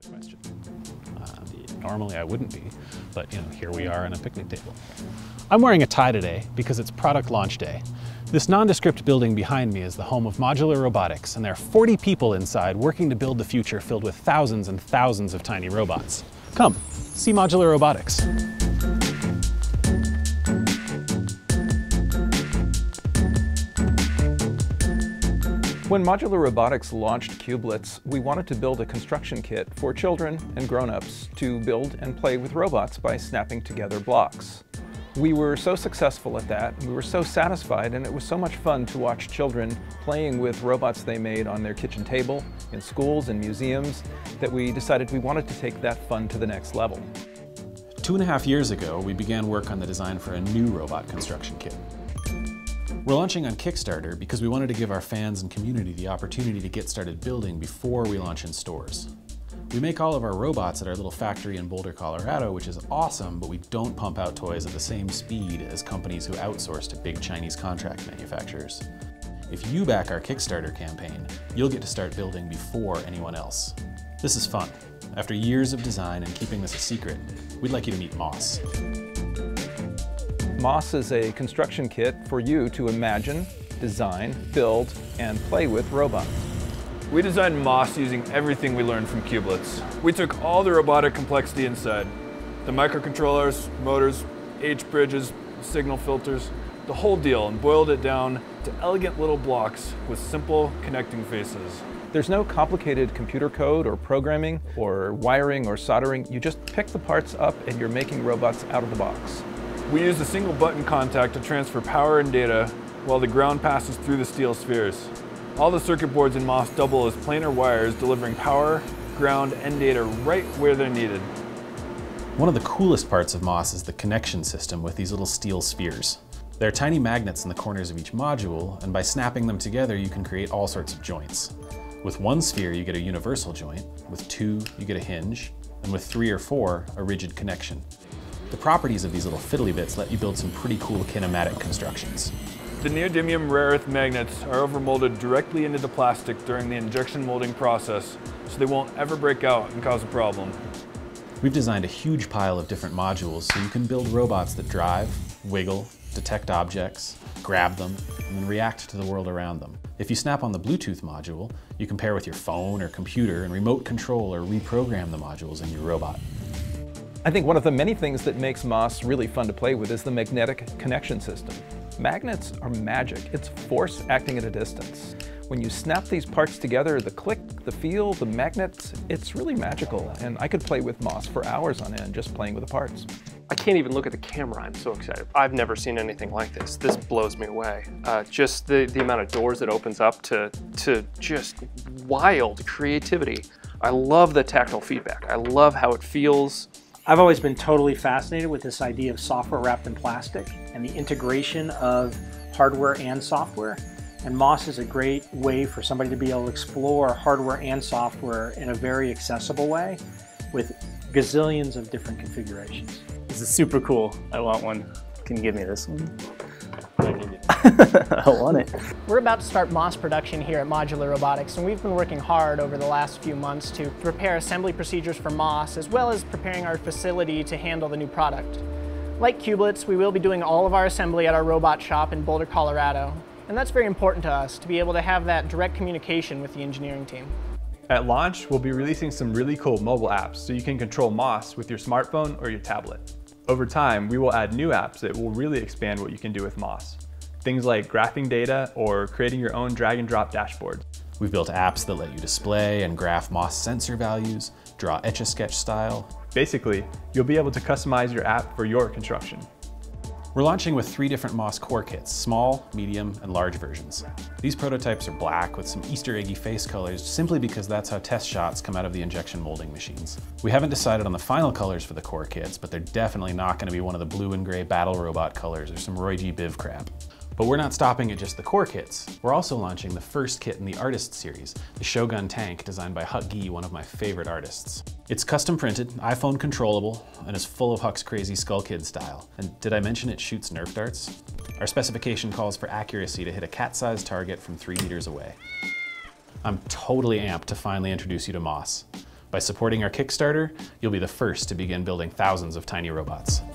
Question. Normally I wouldn't be, but here we are on a picnic table. I'm wearing a tie today because it's product launch day. This nondescript building behind me is the home of Modular Robotics, and there are 40 people inside working to build the future filled with thousands and thousands of tiny robots. Come, see Modular Robotics. When Modular Robotics launched Kubelets, we wanted to build a construction kit for children and grown-ups to build and play with robots by snapping together blocks. We were so successful at that, and we were so satisfied, and it was so much fun to watch children playing with robots they made on their kitchen table, in schools and museums, that we decided we wanted to take that fun to the next level. 2.5 years ago, we began work on the design for a new robot construction kit. We're launching on Kickstarter because we wanted to give our fans and community the opportunity to get started building before we launch in stores. We make all of our robots at our little factory in Boulder, Colorado, which is awesome, but we don't pump out toys at the same speed as companies who outsource to big Chinese contract manufacturers. If you back our Kickstarter campaign, you'll get to start building before anyone else. This is fun. After years of design and keeping this a secret, we'd like you to meet Moss. Moss is a construction kit for you to imagine, design, build, and play with robots. We designed Moss using everything we learned from Kubelets. We took all the robotic complexity inside, the microcontrollers, motors, H-bridges, signal filters, the whole deal, and boiled it down to elegant little blocks with simple connecting faces. There's no complicated computer code or programming or wiring or soldering. You just pick the parts up and you're making robots out of the box. We use a single button contact to transfer power and data while the ground passes through the steel spheres. All the circuit boards in Moss double as planar wires, delivering power, ground, and data right where they're needed. One of the coolest parts of Moss is the connection system with these little steel spheres. There are tiny magnets in the corners of each module, and by snapping them together you can create all sorts of joints. With one sphere you get a universal joint, with 2 you get a hinge, and with 3 or 4 a rigid connection. The properties of these little fiddly bits let you build some pretty cool kinematic constructions. The neodymium rare earth magnets are overmolded directly into the plastic during the injection molding process, so they won't ever break out and cause a problem. We've designed a huge pile of different modules so you can build robots that drive, wiggle, detect objects, grab them, and then react to the world around them. If you snap on the Bluetooth module, you can pair with your phone or computer and remote control or reprogram the modules in your robot. I think one of the many things that makes Moss really fun to play with is the magnetic connection system. Magnets are magic. It's force acting at a distance. When you snap these parts together, the click, the feel, the magnets, it's really magical. And I could play with Moss for hours on end just playing with the parts. I can't even look at the camera, I'm so excited. I've never seen anything like this. This blows me away. Just the amount of doors it opens up to just wild creativity. I love the tactile feedback. I love how it feels. I've always been totally fascinated with this idea of software wrapped in plastic and the integration of hardware and software. And Moss is a great way for somebody to be able to explore hardware and software in a very accessible way with gazillions of different configurations. This is super cool. I want one. Can you give me this one? I want it. We're about to start Moss production here at Modular Robotics, and we've been working hard over the last few months to prepare assembly procedures for Moss, as well as preparing our facility to handle the new product. Like Kubelets, we will be doing all of our assembly at our robot shop in Boulder, Colorado, and that's very important to us, to be able to have that direct communication with the engineering team. At launch, we'll be releasing some really cool mobile apps so you can control Moss with your smartphone or your tablet. Over time, we will add new apps that will really expand what you can do with Moss. Things like graphing data or creating your own drag and drop dashboard. We've built apps that let you display and graph Moss sensor values, draw Etch-a-Sketch style. Basically, you'll be able to customize your app for your construction. We're launching with 3 different Moss core kits, small, medium, and large versions. These prototypes are black with some Easter eggy face colors simply because that's how test shots come out of the injection molding machines. We haven't decided on the final colors for the core kits, but they're definitely not going to be one of the blue and gray battle robot colors or some Roy G. Biv crap. But we're not stopping at just the core kits. We're also launching the first kit in the Artist series, the Shogun tank designed by Huck Gee, one of my favorite artists. It's custom printed, iPhone controllable, and is full of Huck's crazy Skull Kid style. And did I mention it shoots Nerf darts? Our specification calls for accuracy to hit a cat-sized target from 3 meters away. I'm totally amped to finally introduce you to Moss. By supporting our Kickstarter, you'll be the first to begin building thousands of tiny robots.